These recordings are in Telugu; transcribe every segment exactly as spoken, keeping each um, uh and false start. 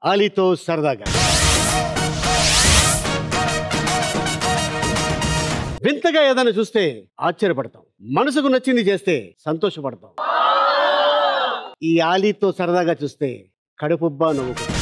ఆలీతో సరదాగా. వింతగా ఏదైనా చూస్తే ఆశ్చర్యపడతాం, మనసుకు నచ్చింది చేస్తే సంతోషపడతాం. ఈ ఆలీతో సరదాగా చూస్తే కడుపుబ్బా నవ్వుకుంటాం.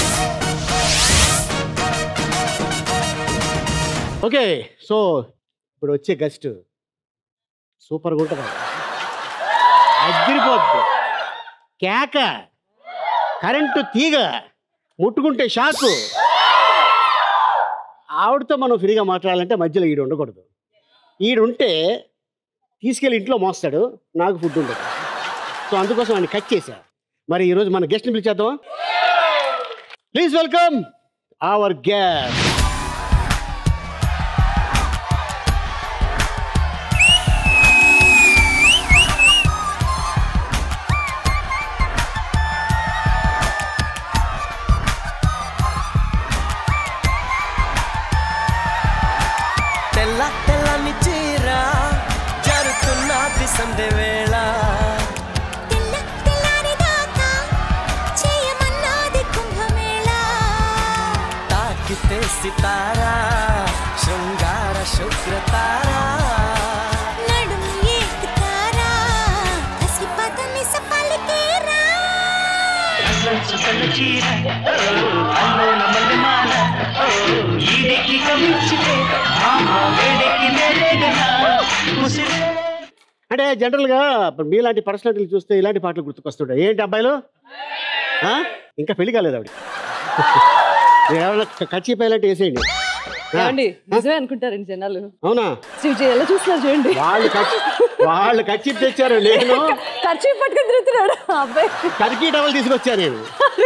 ఓకే, సో ఇప్పుడు వచ్చే గెస్ట్ సూపర్గా ఉంటుంది, అదిరిపోద్ది, కేక, కరెంటు తీగ, ముట్టుకుంటే షాకు. ఆవిడతో మనం ఫ్రీగా మాట్లాడాలంటే మధ్యలో ఈడు ఉండకూడదు. ఈడుంటే తీసుకెళ్ళి ఇంట్లో మోస్తాడు, నాకు ఫుడ్ ఉండదు. సో అందుకోసం ఆయన కట్ చేశా. మరి ఈరోజు మన గెస్ట్ని పిలిచేద్దాం. Please welcome our guest. తెల్ల తెల్లని చీర జరుతున్నది సందే వేళ, తెల్ల తెల్లారి దాకా చేయమన్నది కుంభమేళ, తాకితే సితారా శృంగార శుభ్రతారా, నడుము ఏకుతారా కసిపదని సపలికేరా. సుకల చీర అల్లో నమల మాల ఈడికి కమించితే ఆహా వేడికి నేరేగనా ముసిరే. అంటే జనరల్గా మీలాంటి పర్సనాలిటీలు చూస్తే ఇలాంటి పాటలు గుర్తుకొస్తుంటాయి. ఏంటి అబ్బాయిలు, ఇంకా పెళ్లి కాలేదు ఆవిడ? ఎవరైనా కచ్చిపోయాలంటే వేసేయండి. నిజమే అనుకుంటారండి జనాలు. అవునా? ఎలా చూస్తున్నారు చూడండి. వాళ్ళు వాళ్ళు కచ్చి తెచ్చారు, నేను ఖర్చు పట్టుకుని తిరుగుతున్నాడు అబ్బాయి. టర్కీ టవల్ తీసుకొచ్చా నేను.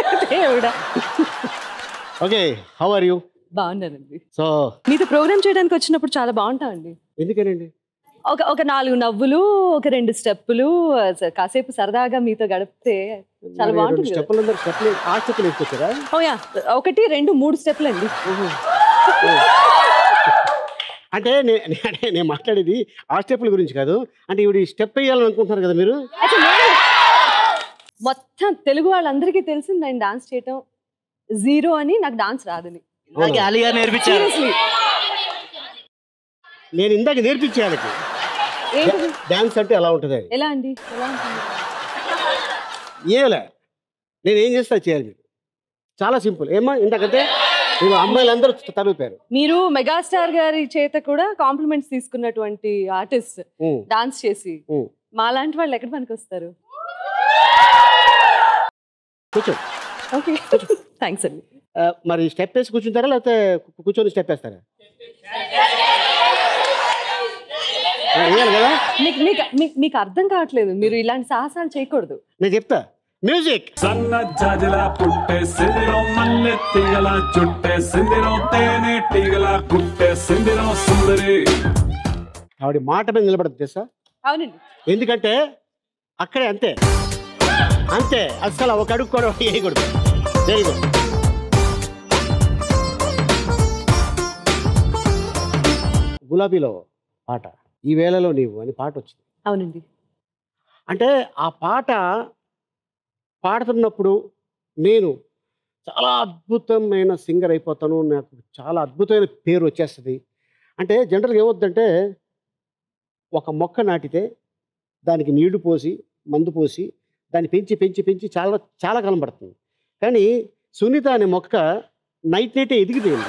Okay, how are you? బాగున్నానండి. సో మీతో ప్రోగ్రామ్ చేయడానికి వచ్చినప్పుడు చాలా బాగుంటామండి. ఎందుకనండి? ఒక ఒక నాలుగు నవ్వులు, ఒక రెండు స్టెప్పులు, కాసేపు సరదాగా మీతో గడిపితే చాలా బాగుంటుంది. స్టెప్పులు స్టెప్పులు ఆ స్టెప్పులు వేసుకొచ్చారా? ఓయా, ఒకటి రెండు మూడు స్టెప్పులు అండి. అంటే నేను మాట్లాడేది ఆ స్టెప్పుల గురించి కాదు. అంటే ఇవి స్టెప్ వేయాలని అనుకుంటున్నారు కదా మీరు? మొత్తం తెలుగు వాళ్ళందరికీ తెలిసి నేను డాన్స్ చేయటం జీరో అని, నాకు డాన్స్ రాదని. నేను ఇందాక నేర్పించాను డాన్స్ అంటే ఎలా ఉంటుంది. ఎలా అండి? ఎలా ఉంటుంది? ఏలా నేను ఏం చేస్తా చేయాలి మీరు, చాలా సింపుల్. ఏమా ఇందాకంటే మీరు అమ్మాయిలందరూ తరిగిపోయారు. మీరు మెగాస్టార్ గారి చేత కూడా కాంప్లిమెంట్స్ తీసుకున్నటువంటి ఆర్టిస్ట్ డాన్స్ చేసి మాలాంటి వాళ్ళు ఎక్కడ పనికి వస్తారు? కూర్చో. ఓకే, థ్యాంక్స్ అండి. మరి స్టెప్ వేసి కూర్చుంటారా లేకపోతే కూర్చొని స్టెప్ వేస్తారా? కదా మీకు అర్థం కావట్లేదు, మీరు ఇలాంటి సాహసాలు చేయకూడదు. నేను చెప్తా. మ్యూజిక్. సన్న జాజల పుట్టే సిందిరో మల్లె తీగల చుట్టే సిందిరో తేనె తీగల పుట్టే సిందిరో సుందరి. ఆవిడ మాట మీద నిలబడదు తెలుసా? అవునండి. ఎందుకంటే అక్కడే అంతే అంతే అస్సలు ఒక అడుగు కూడా వేయకూడదు. Very good. గులాబీలో పాట ఈ వేళలో నీవు అని పాట వచ్చింది. అవునండి. అంటే ఆ పాట పాడుతున్నప్పుడు నేను చాలా అద్భుతమైన సింగర్ అయిపోతాను, నాకు చాలా అద్భుతమైన పేరు వచ్చేస్తుంది. అంటే జనరల్గా ఏమవుతుందంటే ఒక మొక్క నాటితే దానికి నీళ్లు పోసి మందు పోసి దాన్ని పెంచి పెంచి పెంచి చాలా చాలా కాలం పడుతుంది. కానీ సునీత అనే మొక్క నైట్ నైటే ఎదిగిపోయింది.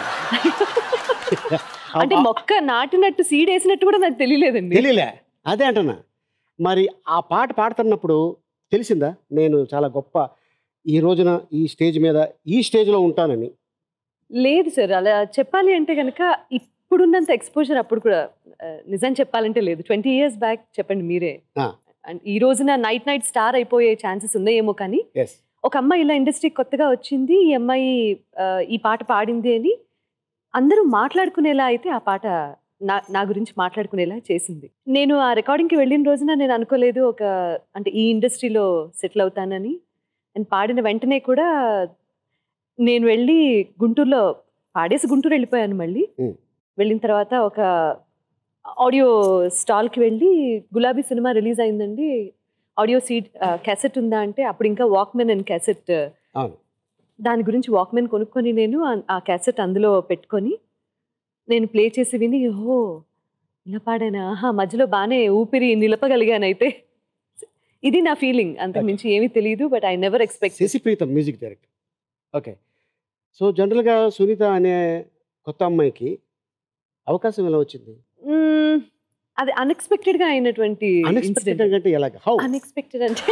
అంటే మొక్క నాటినట్టు సీడ్ వేసినట్టు కూడా నాకు తెలియలేదండి. తెలియలే, అదే అంటున్నా. మరి ఆ పాట పాడుతున్నప్పుడు తెలిసిందా నేను చాలా గొప్ప ఈ రోజున ఈ స్టేజ్ మీద ఈ స్టేజ్లో ఉంటానని? లేదు సార్, అలా చెప్పాలి అంటే కనుక ఇప్పుడున్నంత ఎక్స్పోజర్ అప్పుడు కూడా నిజం చెప్పాలంటే లేదు. ట్వంటీ ఇయర్స్ బ్యాక్ చెప్పండి మీరే. ఈ రోజున నైట్ నైట్ స్టార్ అయిపోయే ఛాన్సెస్ ఉన్నాయేమో, కానీ ఒక అమ్మాయి ఇలా ఇండస్ట్రీకి కొత్తగా వచ్చింది, ఈ అమ్మాయి ఈ పాట పాడింది అని అందరూ మాట్లాడుకునేలా అయితే ఆ పాట నా నా గురించి మాట్లాడుకునేలా చేసింది. నేను ఆ రికార్డింగ్కి వెళ్ళిన రోజున నేను అనుకోలేదు ఒక అంటే ఈ ఇండస్ట్రీలో సెటిల్ అవుతానని. అండ్ పాడిన వెంటనే కూడా నేను వెళ్ళి గుంటూరులో పాడేసి గుంటూరు వెళ్ళిపోయాను. మళ్ళీ వెళ్ళిన తర్వాత ఒక ఆడియో స్టాల్కి వెళ్ళి గులాబీ సినిమా రిలీజ్ అయిందండి, ఆడియో సీడ్ క్యాసెట్ ఉందా అంటే అప్పుడు ఇంకా వాక్మెన్ అండ్ క్యాసెట్ దాని గురించి వాక్మెన్ కొనుక్కొని నేను ఆ- ఆ క్యాసెట్ అందులో పెట్టుకొని నేను ప్లే చేసి విని ఓహో ఇలా పాడానా ఆహా మధ్యలో బాగానే ఊపిరి నిలపగలిగాను అయితే. ఇది నా ఫీలింగ్, అంతకు మించి ఏమీ తెలియదు. But I never expect. Shashi Preetam music director. Okay. So జనరల్గా సునీత అనే కొత్త అమ్మాయికి అవకాశం ఎలా వచ్చింది? అది అన్ఎక్స్పెక్టెడ్ గా అయినటువంటి అన్ఎక్స్పెక్టెడ్ అంటే ఎలాగ? హౌ? అన్ఎక్స్పెక్టెడ్ అంటే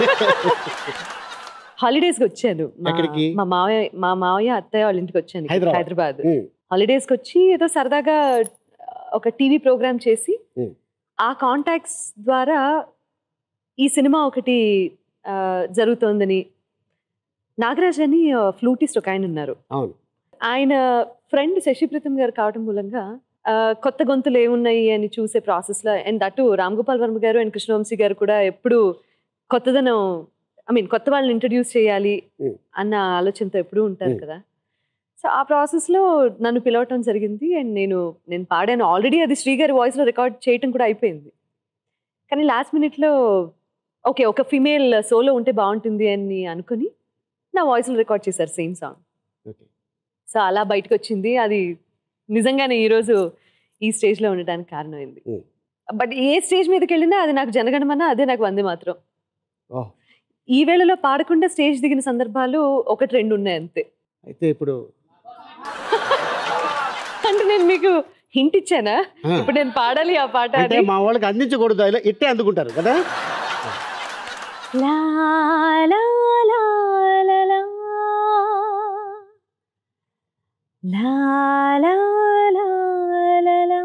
హాలిడేస్ కి వచ్చాను. మా- ఎక్కడికి? మా మావయ్య మా మావయ్య అత్తయ్య వాళ్ళ ఇంటికి వచ్చాను ఇక్కడ, హైదరాబాద్. హైదరాబాద్. ఉమ్, హాలిడేస్ కి వచ్చి ఏదో సరదాగా ఒక టీవీ ప్రోగ్రామ్ చేసి ఉమ్, ఆ కాంటాక్ట్స్ ద్వారా ఈ సినిమా ఒకటి ఆ, జరుగుతోందని. నాగరాజ్ అని ఫ్లూటిస్ట్ ఒక ఆయన ఉన్నారు. అవును. ఆయన ఫ్రెండ్ శశిప్రీతం గారు కావడం మూలంగా ఆ, కొత్త గొంతులు ఏమున్నాయి అని చూసే ప్రాసెస్లో, అండ్ అటు రామ్ గోపాల్ వర్మ గారు అండ్ కృష్ణవంశీ గారు కూడా ఎప్పుడు కొత్తదనం, ఐ మీన్ కొత్త వాళ్ళని ఇంట్రడ్యూస్ చేయాలి Mm. అన్న ఆలోచనతో ఎప్పుడూ ఉంటారు Mm. కదా. సో ఆ ప్రాసెస్లో నన్ను పిలవటం జరిగింది. అండ్ నేను నేను పాడాను ఆల్రెడీ, అది శ్రీ గారి వాయిస్లో రికార్డ్ చేయటం కూడా అయిపోయింది. కానీ లాస్ట్ మినిట్లో ఓకే ఒక ఫీమేల్ సోలో ఉంటే బాగుంటుంది అని అనుకుని నా వాయిస్లో రికార్డ్ చేశారు సేమ్ సాంగ్. ఓకే. సో అలా బయటకు వచ్చింది. అది నిజంగానే ఈరోజు ఈ స్టేజ్లో ఉండడానికి కారణమైంది. Mm. బట్ ఏ స్టేజ్ మీదకి వెళ్ళినా అది నాకు జనగణమన, అదే నాకు వందే మాత్రం. ఓహ్. ఈ వేళలో పాడకుండా స్టేజ్ దిగిన సందర్భాలు ఒకటి రెండు ఉన్నాయి అంతే. అయితే ఇప్పుడు అంటే నేను మీకు హింట్ ఇచ్చానా ఆ. ఇప్పుడు నేను పాడాలి ఆ పాట అంటే అని? మా వాళ్ళకి అందించకూడదు, ఇలా ఇట్టే అందుకుంటారు కదా. లా లా లా లా లా. లా లా లా లా లా.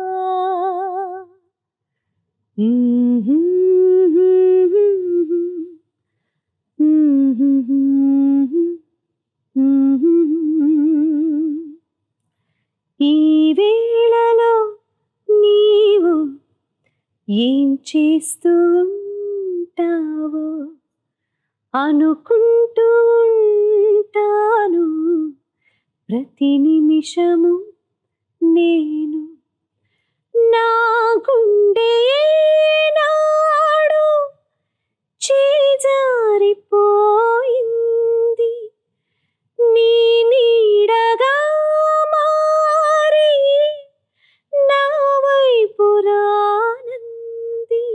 ఈ వేళలో నీవు ఏం చేస్తూ ఉంటావో అనుకుంటూ ఉంటాను ప్రతి నిమిషము నేను. నా గుండె నాడు చేజారిపోయింది, నీ నీడగా మారి నా వైపు రానంది.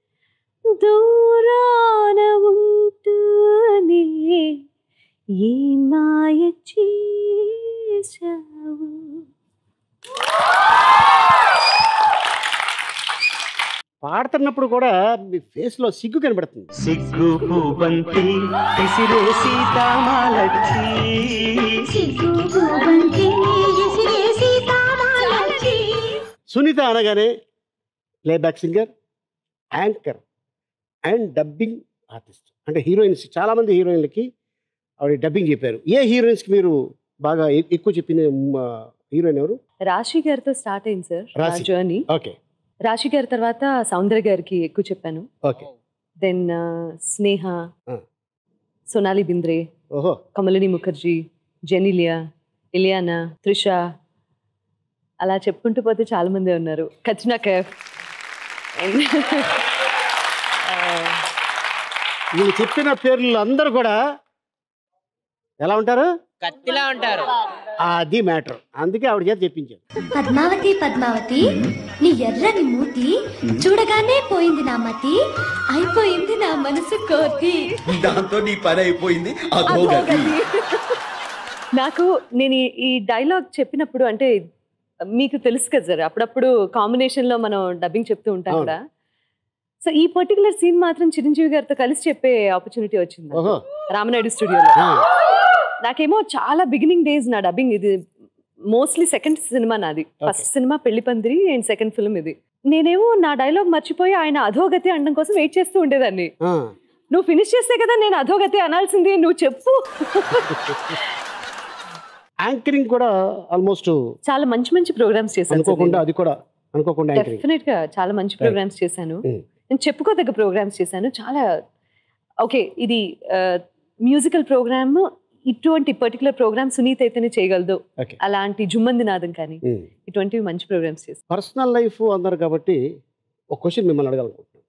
దూరాన ఉంటూనే ఏ మాయ చేశావు. పాడుతున్నప్పుడు కూడా మీ ఫేస్లో సిగ్గు కనబడుతుంది. సిగ్గు పూబంతి విసిరే సీతామాలచ్చి సునీత అనగానే playback singer, anchor and dubbing artist. అంటే హీరోయిన్స్, చాలామంది హీరోయిన్లకి ఆవిడ డబ్బింగ్ చెప్పారు. ఏ హీరోయిన్స్కి మీరు బాగా ఎ- ఎక్కువ చెప్పింది హీరోయిన్ ఎవరు? రాశి గారితో స్టార్ట్ అయింది సార్ నా రాశి. జర్నీ. ఓకే. రాశి గారి తర్వాత సౌందర్య గారికి ఎక్కువ చెప్పాను. ఓకే. దెన్ స్నేహ, ఆ. సోనాలి బింద్రే, ఓహో. కమలిని ముఖర్జీ, జెనిలియా, ఇలియానా, త్రిష, అలా చెప్పుకుంటూ పోతే చాలా మంది ఉన్నారు. కత్రినా కైఫ్. వీళ్ళు చెప్పిన పేర్లు అందరూ కూడా ఎలా ఉంటారు? కత్తిలా ఉంటారు. అది మ్యాటర్. అందుకే ఆవిడ చేత చెప్పించారు. పద్మావతి పద్మావతి నీ ఎర్రని మూతి చూడగానే పోయింది నా మతి, అయిపోయింది నా మనసు కోతి. దాంతో నీ పని అయిపోయింది అధోగతి. నాకు నేను ఈ- ఈ డైలాగ్ చెప్పినప్పుడు, అంటే మీకు తెలుసు కదా సార్, అప్పుడప్పుడు కాంబినేషన్లో మనం డబ్బింగ్ చెప్తూ ఉంటాం అవును. కదా. సో ఈ పర్టికులర్ సీన్ మాత్రం చిరంజీవి గారితో కలిసి చెప్పే ఆపర్చునిటీ వచ్చింది నాకు. ఓహో. రామనాయుడు స్టూడియోలో. ఆ. నాకేమో చాలా బిగినింగ్ డేస్ నా డబ్బింగ్ ఇది. మోస్ట్లీ సెకండ్ సినిమా నాది. First cinema Pelli Pandiri and second film ఇది. నేనేమో నా డైలాగ్ మర్చిపోయి ఆయన అధోగతి అనడం కోసం వెయిట్ చేస్తూ ఉండేదాన్ని. ఆ. నువ్వు ఫినిష్ చేస్తే కదా నేను అధోగతి అనాల్సింది, నువ్వు చెప్పు. యాంకరింగ్ కూడా ఆల్మోస్ట్ చాలా మంచి మంచి ప్రోగ్రామ్స్ చేశాను అనుకోకుండా, అది కూడా అనుకోకుండా యాంకరింగ్. డెఫినెట్ గా చాలా మంచి ప్రోగ్రామ్స్ చేశాను. Mm. నేను చెప్పుకోదగ్గ ప్రోగ్రామ్స్ చేశాను చాలా. ఓకే, ఇది మ్యూజికల్ ప్రోగ్రామ్, ఇటువంటి పర్టికులర్ ప్రోగ్రామ్ సునీత అయితేనే చేయగలదు, ఓకే. అలాంటి జుమ్మంది నాదం కానీ ఇటువంటివి మంచి ప్రోగ్రామ్స్ చేశాను. పర్సనల్ లైఫ్ అన్నారు కాబట్టి ఒక క్వశ్చన్ మిమ్మల్ని అడగాలనుకుంటున్నాను.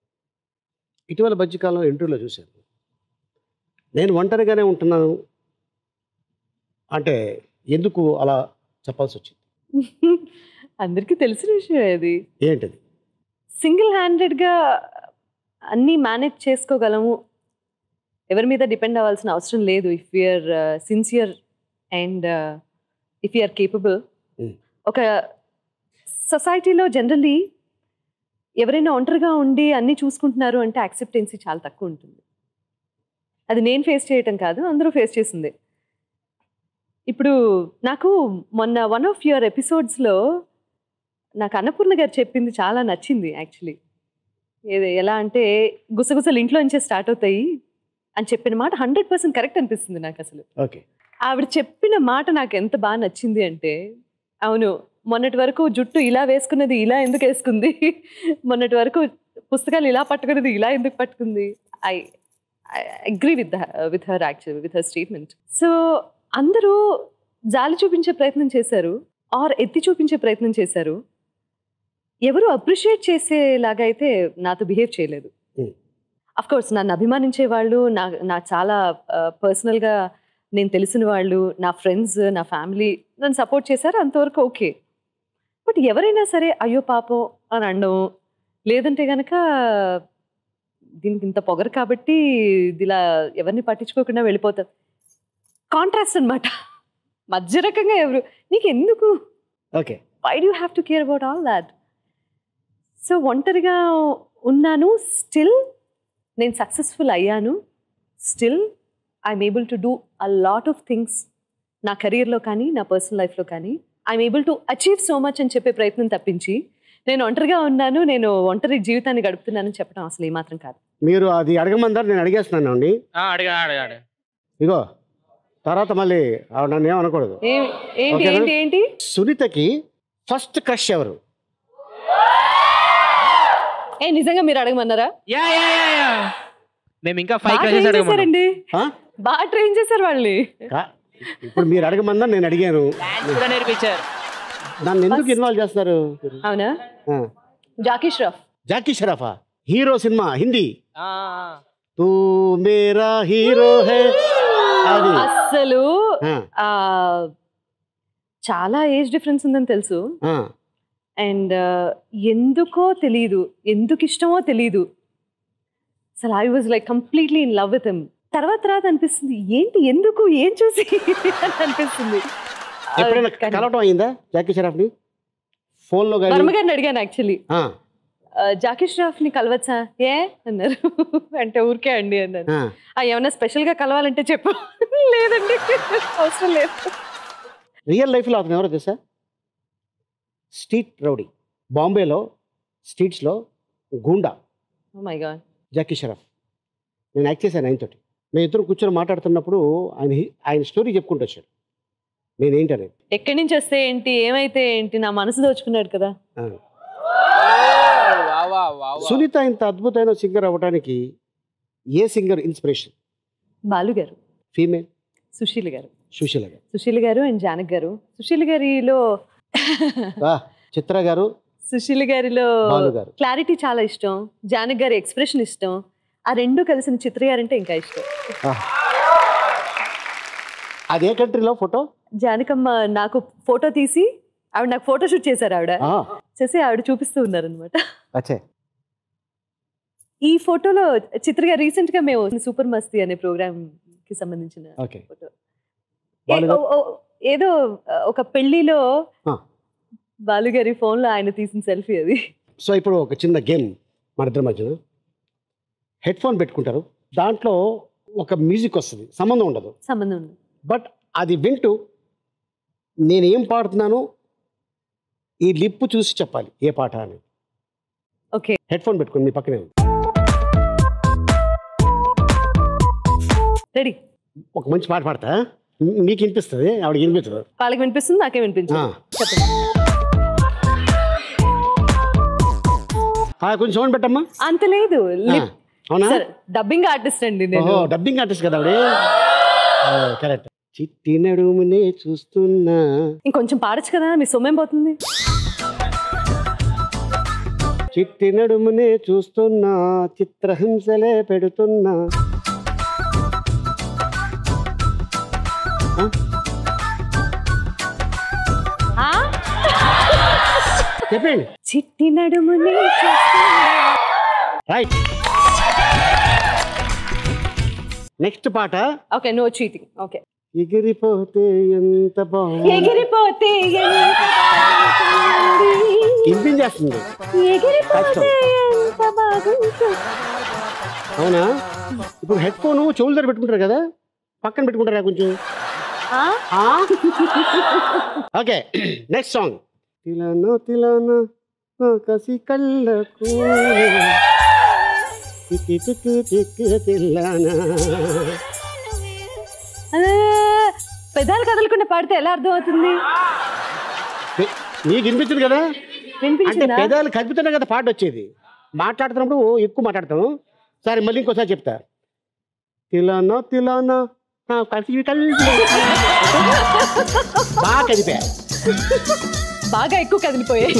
ఇటీవల మధ్యకాలంలో ఇంటర్వ్యూలో చూశాను, నేను ఒంటరిగానే ఉంటున్నాను, అంటే ఎందుకు అలా చెప్పాల్సి వచ్చింది? అందరికీ తెలిసిన విషయం అది. ఏంటది? సింగిల్ హ్యాండెడ్గా అన్నీ మేనేజ్ చేసుకోగలము, ఎవరి మీద డిపెండ్ అవ్వాల్సిన అవసరం లేదు. If you're sincere and if you're capable. ఒక సొసైటీలో జనరల్లీ ఎవరైనా ఒంటరిగా ఉండి అన్నీ చూసుకుంటున్నారు అంటే యాక్సెప్టెన్సీ చాలా తక్కువ ఉంటుంది. అది నేను ఫేస్ చేయటం కాదు, అందరూ ఫేస్ చేసింది. ఇప్పుడు నాకు మొన్న వన్ ఆఫ్ యువర్ ఎపిసోడ్స్లో నాకు అన్నపూర్ణ గారు చెప్పింది చాలా నచ్చింది యాక్చువల్లీ. ఏది ఎలా అంటే గుసగుసలు ఇంట్లో నుంచే స్టార్ట్ అవుతాయి అని చెప్పిన మాట హండ్రెడ్ పర్సెంట్ కరెక్ట్ అనిపిస్తుంది నాకు అసలు. ఓకే. ఆవిడ చెప్పిన మాట నాకు ఎంత బాగా నచ్చింది అంటే, అవును, మొన్నటి వరకు జుట్టు ఇలా వేసుకున్నది ఇలా ఎందుకు వేసుకుంది, మొన్నటి వరకు పుస్తకాలు ఇలా పట్టుకున్నది ఇలా ఎందుకు పట్టుకుంది. I I agree with with her actual with her statement. So అందరూ జాలి చూపించే ప్రయత్నం చేశారు ఆర్ ఎత్తి చూపించే ప్రయత్నం చేశారు. ఎవరు అప్రిషియేట్ చేసేలాగా అయితే నాతో బిహేవ్ చేయలేదు. అఫ్ కోర్స్ నన్ను అభిమానించే వాళ్ళు, నా నా చాలా పర్సనల్గా నేను తెలిసిన వాళ్ళు, నా ఫ్రెండ్స్, నా ఫ్యామిలీ నన్ను సపోర్ట్ చేశారు, అంతవరకు ఓకే. బట్ ఎవరైనా సరే అయ్యో పాపం అని అనడం, లేదంటే కనుక దీనికి ఇంత పొగరు కాబట్టి ఇది ఇలా ఎవరిని పట్టించుకోకుండా వెళ్ళిపోతారు, కాంట్రాస్ట్ అనమాట. మధ్య రకంగా ఎవరు నీకు ఎందుకు, okay, why do have to care about all that. So ఒంటరిగా ఉన్నాను, స్టిల్ నేను సక్సెస్ఫుల్ అయ్యాను, still I'm able to do a lot of things నా కెరీర్లో కానీ నా పర్సనల్ లైఫ్లో కానీ. I'm able to achieve so much అని చెప్పే ప్రయత్నం తప్పించి నేను ఒంటరిగా ఉన్నాను, నేను ఒంటరి జీవితాన్ని గడుపుతున్నానని చెప్పడం అసలు ఏమాత్రం కాదు. మీరు అది అడగమంటారు, నేను అడిగేస్తున్నాను అండి. అడిగా అడిగాడు ఇగో తర్వాత మళ్ళీ ఆవిడ నన్ను ఏమనకూడదు. ఏంటి ఏంటి ఏంటి సునీతకి ఫస్ట్ క్రష్ ఎవరు? ఏ నిజంగా మీరు అడగమన్నారా? యా యా యా యా మేము ఇంకా ఫైవ్ బాగా క్రషెస్ ట్రైన్ అడగమన్నాం. చేశారండి, బాగా ట్రైన్ చేశారు వాళ్ళని. కా- ఇప్పుడు మీరు అడగమన్నా నేను అడిగాను. డాన్స్ కూడా నేర్పించారు. నన్ను ఎందుకు ఇన్వాల్వ్ చేస్తున్నారు? అవునా? ఆ. జాకీ ష్రాఫ్. జాకీ షరాఫా? Hero cinema Hindi. ఆ, ఆ. తూ మేరా హీరో హే అది. అస్సలు ఆ, ఆ, చాలా ఏజ్ డిఫరెన్స్ ఉందని తెలుసు. ఆ. అండ్ ఎందుకో తెలీదు, ఎందుకు ఇష్టమో తెలీదు, అసలు I was like completely in love with him. తర్వాత తర్వాత అనిపిస్తుంది ఏంటి ఎందుకు ఏం చూసి అనిపిస్తుంది. ఎప్పుడైనా కలవటం అయిందా జాకీ షరాఫ్ని ఫోన్లో కానీ? వర్మ గారిని అడిగాను యాక్చువల్లీ, ఆ, జాకీ ష్రాఫ్ని కలవచ్చా? ఏ అన్నారు. అంటే ఊరికే అండి అన్నారు. ఆ. ఆ, ఏమన్నా స్పెషల్గా కలవాలంటే చెప్పు. లేదండి అవసరం లేదు. రియల్ లైఫ్లో అతను ఎవరో తెలుసా? స్ట్రీట్ రౌడీ, బాంబేలో స్ట్రీట్స్లో goonda oh my god. Jackie Shroff. నేను యాక్ట్ చేశాను ఆయనతోటి. మేము ఇద్దరు కూర్చొని మాట్లాడుతున్నప్పుడు ఆయన హి- ఆయన స్టోరీ చెప్పుకుంటూ వచ్చాడు నేనేంటి అనేది. ఎక్కడి నుంచి వస్తే ఏంటి, ఏమైతే ఏంటి, నా మనసు దోచుకున్నాడు కదా. ఆ. వా, వా, వా, వా. సునీత ఇంత అద్భుతమైన సింగర్ అవ్వడానికి ఏ సింగర్ ఇన్స్పిరేషన్? బాలు గారు, ఫీమేల్? సుశీల్ గారు. సుశీల గారు. సుశీల్ గారు అండ్ జానక్ గారు. సుశీల్ గారిలో వా, చిత్ర గారు, సుశీల్ గారిలో బాలు గారు. క్లారిటీ చాలా ఇష్టం, జానక్ గారి ఎక్స్ప్రెషన్ ఇష్టం, ఆ రెండు కలిసిన చిత్ర గారు అంటే ఇంకా ఇష్టం. ఆ. అదే కంట్రీలో ఫోటో? జానకమ్మ నాకు ఫోటో తీసి ఆవిడ నాకు ఫోటో షూట్ చేశారు, ఆవిడ ఆ, చేసి ఆవిడ చూపిస్తూ ఉన్నారు అనమాట. అచ్చే. ఈ ఫోటోలో చిత్ర గారు రీసెంట్ గా మేము సూపర్ మస్తీ అనే ప్రోగ్రామ్ కి సంబంధించిన ఓకే. ఫోటో. బాలు గారు? ఏ- ఓ- ఓ- ఏదో ఒక పెళ్లిలో ఆ. బాలుగారి ఫోన్ లో ఆయన తీసిన సెల్ఫీ అది. సో ఇప్పుడు ఒక చిన్న గేమ్ మన ఇద్దరి మధ్యన. హెడ్ ఫోన్ పెట్టుకుంటారు, దాంట్లో ఒక మ్యూజిక్ వస్తుంది, సంబంధం ఉండదు, సంబంధం ఉంది. బట్ అది వింటూ నేనేం పాడుతున్నానో ఈ లిప్ చూసి చెప్పాలి ఏ పాట అని. ఓకే. హెడ్ ఫోన్ పెట్టుకుని మీ పక్కనే ఉంది. రెడీ. ఒక మంచి పాట పాడతా, మీ- మీకు వినిపిస్తుంది, ఆవిడకి వినిపించదు. వాళ్ళకి వినిపిస్తుంది, నాకే వినిపించదు. ఆ. చెప్పండి. ఆ, కొంచెం సౌండ్ పెట్టమ్మా. అంత లేదు. ఆ, అవునా? డబ్బింగ్ ఆర్టిస్ట్ అండి నేను. ఓహో, డబ్బింగ్ ఆర్టిస్ట్ కదా ఆవిడ. కరెక్ట్. చిట్టి నడుమునే చూస్తున్నా. ఇంకొంచెం పాడచ్చు కదా, మీ సొమ్మేం పోతుంది. చిట్టి నడుమునే చూస్తున్నా, చిత్రహింసలే పెడుతున్నా. ఆ? చెప్పండి. చిట్టి నడుముని రైట్. నెక్స్ట్ పాట. Okay, no cheating. ఓకే. ఎగిరిపోతే ఎంత బాగుంది, ఎగిరిపోతే ఎంత బాగుంది, వినిపించేస్తుంది. ఎగిరిపోతే ఎంత బాగుంది. అవునా? ఇప్పుడు హెడ్ ఫోన్ చెవుల దగ్గర పెట్టుకుంటారు కదా, పక్కన పెట్టుకుంటారా కొంచెం? Okay, next song. తిలానా తిలానా నా కసి కళ్ళకు టికి టికి టికి తిలానా. పెదాలు కదలకుండా పాడితే ఎలా అర్థం అవుతుంది? నీకు వినిపించింది కదా, అంటే వినిపించిందా? పెదాలు కదిపితేనే కదా పాట వచ్చేది. మాట్లాడుతున్నప్పుడు ఎక్కువ మాట్లాడతాం. సరే మళ్ళీ ఇంకోసారి చెప్తా. తిలానా తిలానా నా కసి కళ్ళకు బాగా కదిపా, బాగా ఎక్కువ కదిలిపోయాయి.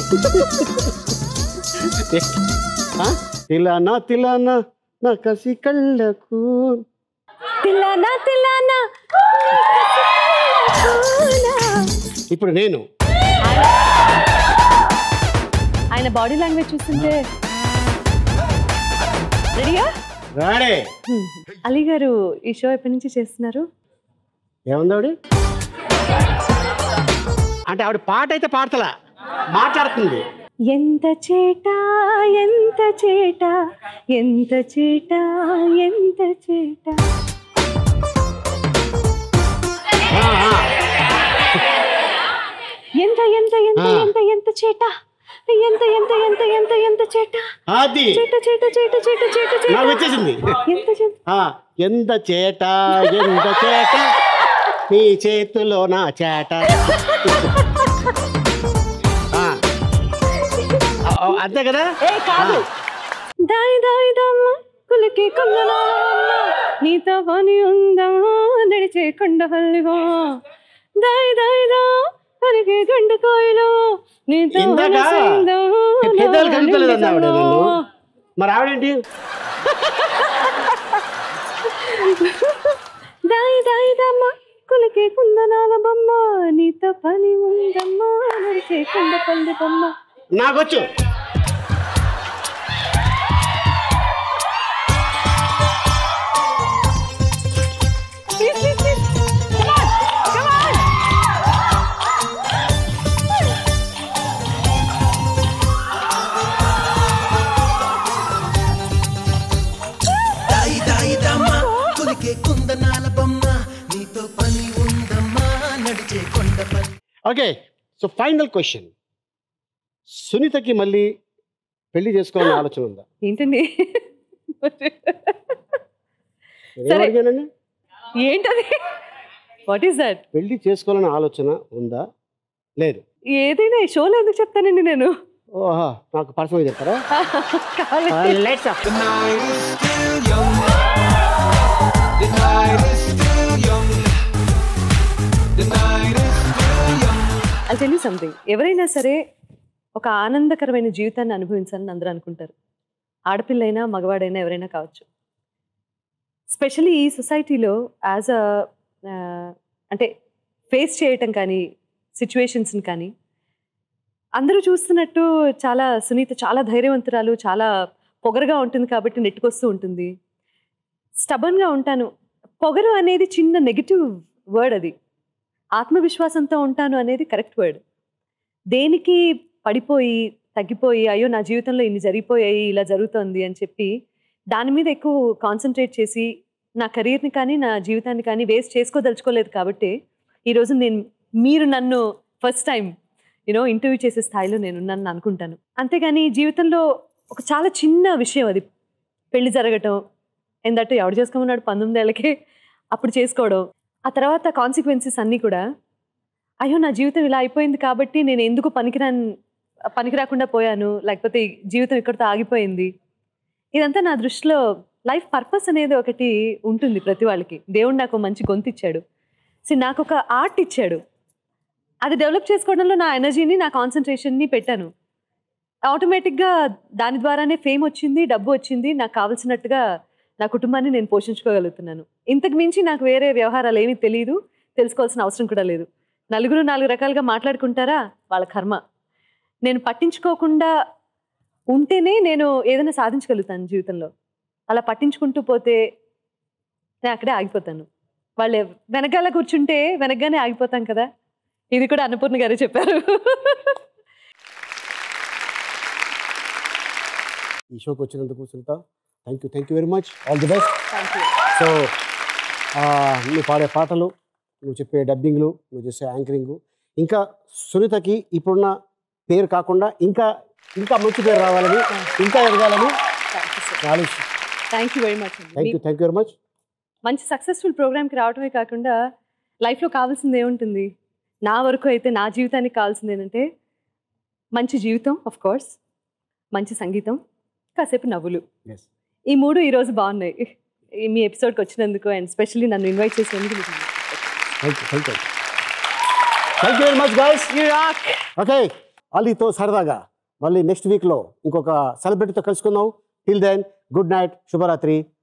తిలానా తిలానా నా కసి కళ్ళకు. తిలానా తిలానా. ఇప్పుడు నేను ఆయన బాడీ లాంగ్వేజ్ చూస్తుంటే రెడీయా? రాడే. అలీ గారు ఈ షో ఎప్పటి నుంచి చేస్తున్నారు? ఏముంది ఆవిడ అంటే, ఆవిడ పాట అయితే పాడతలా, మాట్లాడుతుంది. ఎంత చేట ఎంత చేట ఎంత చేట ఎంత చేట. ఎంత ఎంత ఎంత ఎంత ఎంత చేట ఎంత ఎంత ఎంత ఎంత ఎంత చేట. అది చేట చేట చేట చేట చేట చేట. నాకు వచ్చేసింది. ఎంత చేట ఎంత చేట ఎంత చేట నీ చేతిలో నా చేట. అంతే కదా? ఏ కాదు. దాయి దాయి దమ్మ కులికి కొందనా నీతో పని ఉందమ్మా నడిచే కొండ హల్లివా. దాయి దాయి దా పరిగే గండు కోయిలో నీతో పెద్దలు కలుపుతలేదు ఆవిడ నన్ను. మరి ఆవిడేంటి? దాయి దాయి దమ్మ కులికి కుందనాల బొమ్మ నీతో పని ఉందమ్మా నడిచే కొండ పల్లి బొమ్మ. నాకొచ్చు. Okay, so final question. సునీతకి మళ్ళీ పెళ్లి చేసుకోవాలని ఆలోచన ఉందా? ఏంటండి అడిగానండి. ఏంటది? What is that? పెళ్లి చేసుకోవాలని ఆలోచన ఉందా? లేదు. ఏదైనా ఈ షోలో ఎందుకు చెప్తానండి నేను? ఓహా, నాకు పర్సనల్గా చెప్తారా? I'll tell you something. ఎవరైనా సరే ఒక ఆనందకరమైన జీవితాన్ని అనుభవించాలని అందరూ అనుకుంటారు. ఆడపిల్లైనా మగవాడైనా ఎవరైనా కావచ్చు. స్పెషల్లీ ఈ సొసైటీలో యాజ్ అ అంటే ఫేస్ చేయటం కానీ సిచ్యువేషన్స్ని కానీ అందరూ చూస్తున్నట్టు చాలా సునీత చాలా ధైర్యవంతురాలు, చాలా పొగరుగా ఉంటుంది కాబట్టి నెట్టుకొస్తూ ఉంటుంది. స్టబన్గా ఉంటాను. పొగరు అనేది చిన్న నెగిటివ్ వర్డ్. అది ఆత్మవిశ్వాసంతో ఉంటాను అనేది కరెక్ట్ వర్డ్. దేనికి పడిపోయి తగ్గిపోయి అయ్యో నా జీవితంలో ఇన్ని జరిగిపోయాయి ఇలా జరుగుతుంది అని చెప్పి దాని మీద ఎక్కువ కాన్సన్ట్రేట్ చేసి నా కెరీర్ని కానీ నా జీవితాన్ని కానీ వేస్ట్ చేసుకోదలుచుకోలేదు. కాబట్టి ఈరోజు నేను మీరు నన్ను ఫస్ట్ టైం యూనో ఇంటర్వ్యూ చేసే స్థాయిలో నేను నన్ను అనుకుంటాను. అంతేగాని జీవితంలో ఒక చాలా చిన్న విషయం అది పెళ్లి జరగటం. ఏంటంటే ఎవడు చేసుకోమన్నాడు పంతొమ్మిది ఏళ్ళకే అప్పుడు చేసుకోవడం. ఆ తర్వాత కాన్సిక్వెన్సెస్ అన్నీ కూడా అయ్యో నా జీవితం ఇలా అయిపోయింది కాబట్టి నేను ఎందుకు పనికిరా పనికి రాకుండా పోయాను, లేకపోతే జీవితం ఇక్కడితో ఆగిపోయింది. ఇదంతా నా దృష్టిలో లైఫ్ పర్పస్ అనేది ఒకటి ఉంటుంది ప్రతి వాళ్ళకి. దేవుడు నాకు మంచి గొంతు ఇచ్చాడు. సో నాకు ఒక ఆర్ట్ ఇచ్చాడు. అది డెవలప్ చేసుకోవడంలో నా ఎనర్జీని నా కాన్సన్ట్రేషన్ని పెట్టాను. ఆటోమేటిక్గా దాని ద్వారానే ఫేమ్ వచ్చింది, డబ్బు వచ్చింది. నాకు కావాల్సినట్టుగా నా కుటుంబాన్ని నేను పోషించుకోగలుగుతున్నాను. ఇంతకు మించి నాకు వేరే వ్యవహారాలు ఏమీ తెలియదు, తెలుసుకోవాల్సిన అవసరం కూడా లేదు. నలుగురు నాలుగు రకాలుగా మాట్లాడుకుంటారా వాళ్ళ కర్మ. నేను పట్టించుకోకుండా ఉంటేనే నేను ఏదైనా సాధించగలుగుతాను జీవితంలో. అలా పట్టించుకుంటూ పోతే నేను అక్కడే ఆగిపోతాను. వాళ్ళు వెనకాల కూర్చుంటే వెనకగానే ఆగిపోతాం కదా. ఇది కూడా అన్నపూర్ణ గారే చెప్పారు. ఈ షోకి వచ్చినందుకు Sunitha thank you thank you very much. All the best. Thank you. So నువ్వు పాడే పాటలు, నువ్వు చెప్పే డబ్బింగ్లు, నువ్వు చేసే యాంకరింగ్, ఇంకా సునీతకి ఇప్పుడున్న పేరు కాకుండా ఇంకా ఇంకా మంచి పేరు రావాలని, ఇంకా ఎదగాలని ఆలోచి. Thank you very much. Thank you thank you very much. మంచి సక్సెస్ఫుల్ ప్రోగ్రామ్కి రావడమే కాకుండా లైఫ్లో కావాల్సింది ఏముంటుంది? నా వరకు అయితే నా జీవితానికి కావాల్సింది ఏంటంటే మంచి జీవితం, ఆఫ్ కోర్స్, మంచి సంగీతం, కాసేపు నవ్వులు. ఈ మూడు ఈరోజు బాగున్నాయి. మీ ఎపిసోడ్కి వచ్చినందుకు అండ్ స్పెషల్లీ నన్ను ఇన్వైట్ చేసినందుకు మీకు thank you thank you thank you very much guys. Okay, అలీతో సరదాగా మళ్ళీ నెక్స్ట్ వీక్లో ఇంకొక సెలబ్రిటీతో కలుసుకుందాం. Till then good night, శుభరాత్రి.